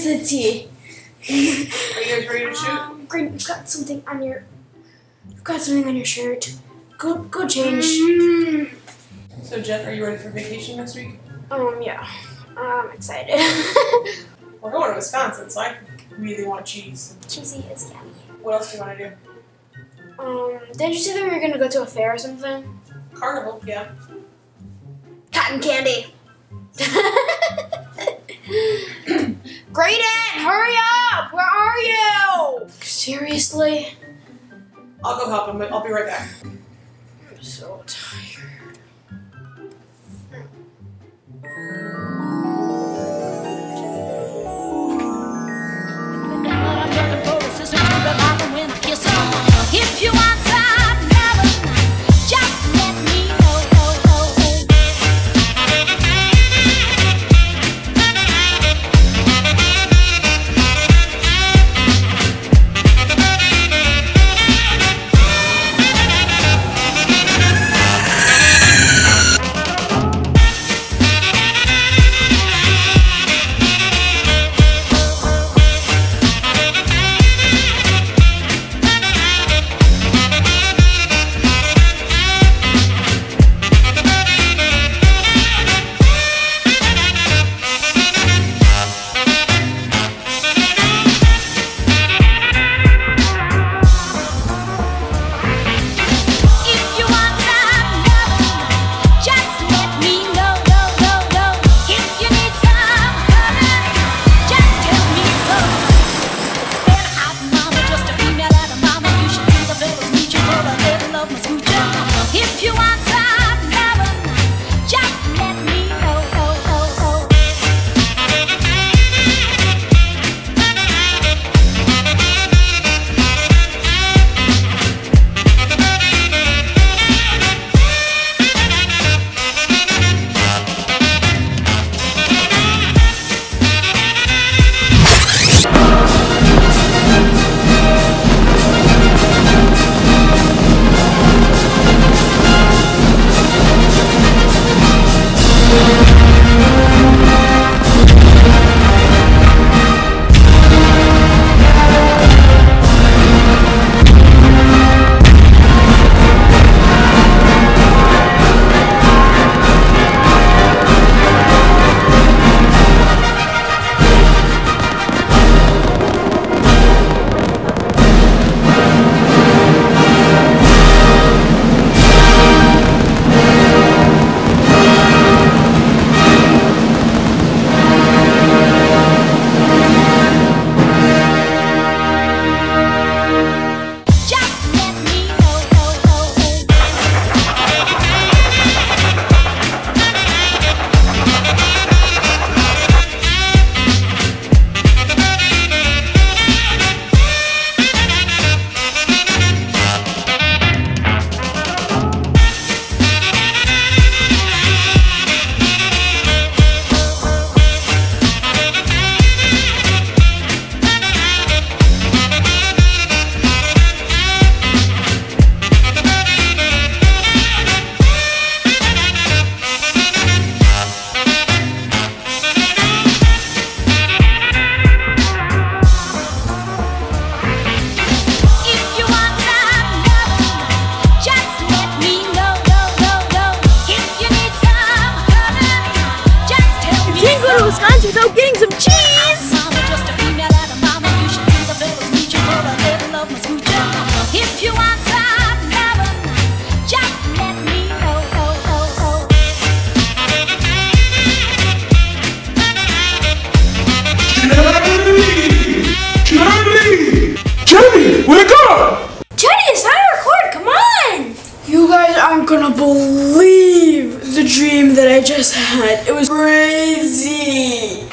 the tea. Are you guys ready to shoot? Green, you've got something on your shirt. Go change. So Jen, are you ready for vacation next week? Yeah. I'm excited. We're going to Wisconsin, so I really want cheese. Cheesy is yummy. What else do you want to do? Didn't you say that we were gonna go to a fair or something? Carnival, yeah. Cotton candy. Graydon, hurry up! Where are you? Seriously? I'll go help him, but I'll be right back. I'm so tired. If you want some heaven, just let me know. Wisconsin without getting some cheese! If you want some heaven, just let me know. Jenny, wake up! Jenny, it's time to record, come on! You guys aren't gonna believe the dream that I just had. It was crazy.